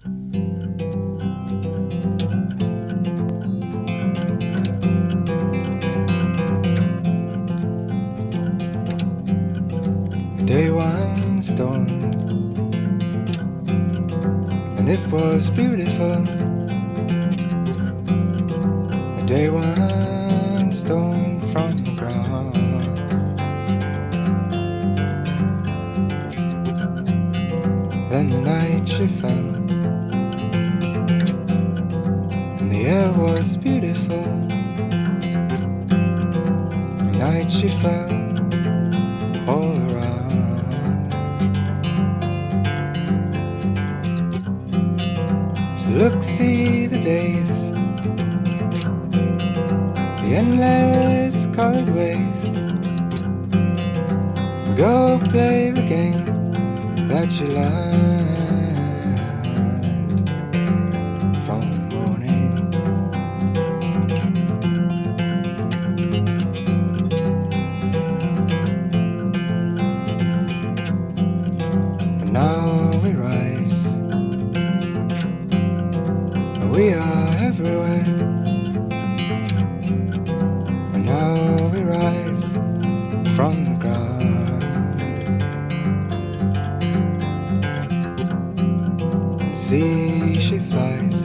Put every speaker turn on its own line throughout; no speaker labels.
Day one storm, and it was beautiful. A day one stone from the ground. Then the night she fell, and the air was beautiful. The night she fell all around. So look, see the days, the endless colored ways. Go play the game that you learned from the morning. And now we rise, and we are everywhere. And now we rise from the ground. See, she flies,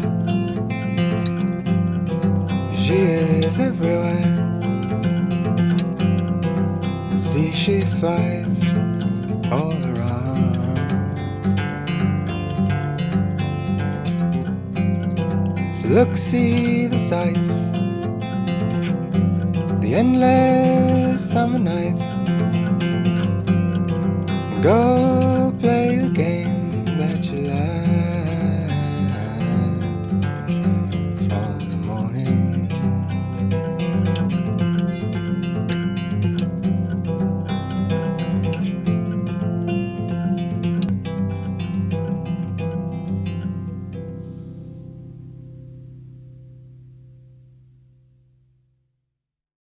she is everywhere. See, she flies all around. So look, see the sights, the endless summer nights. Go play the game